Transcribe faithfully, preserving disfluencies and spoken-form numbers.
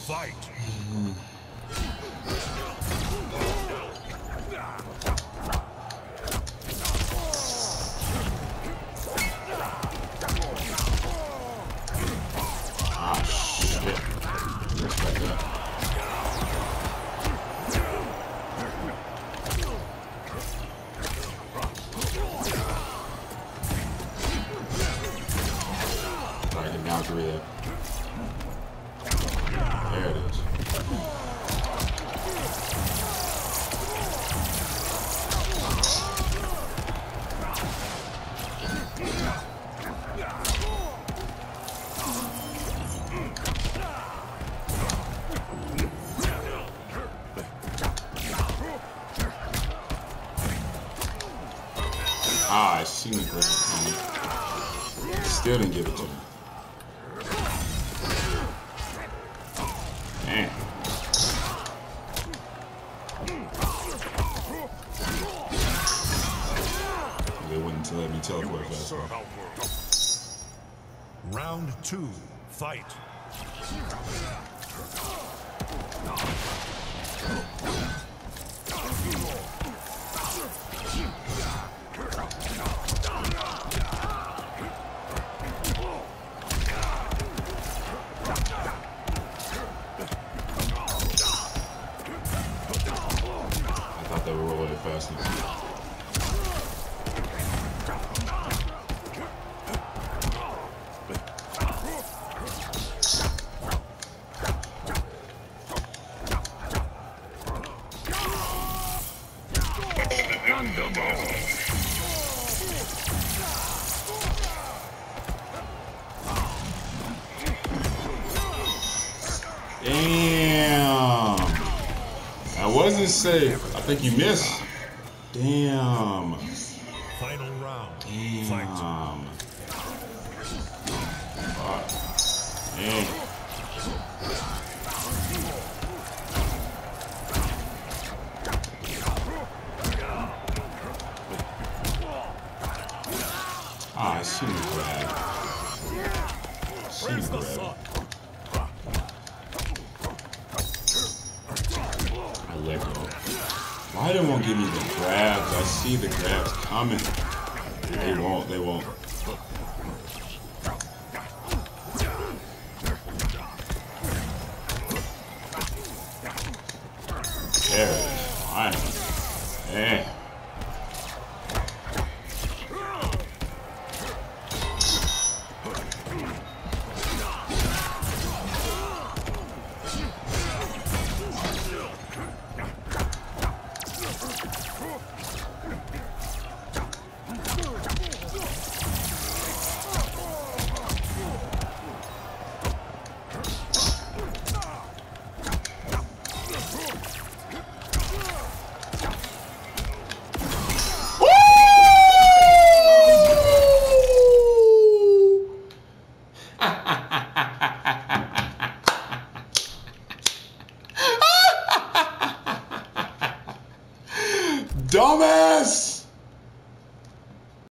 Fight. Ah, shit. Respect that. Alright, get down to it. There it is. Ah, I seen the grab coming. Still didn't give it to me. Damn. They wouldn't let me teleport fast enough. Round two. Fight. I thought they were rolling it fast enough. Damn. That wasn't safe. I think you missed. Damn. Final round. Damn. Fight. Fuck. Damn. Ah, I see the grab. See the grab. I let go. Why they won't give me the grabs? I see the grabs coming. They won't, they won't. There it is. Finally. Damn.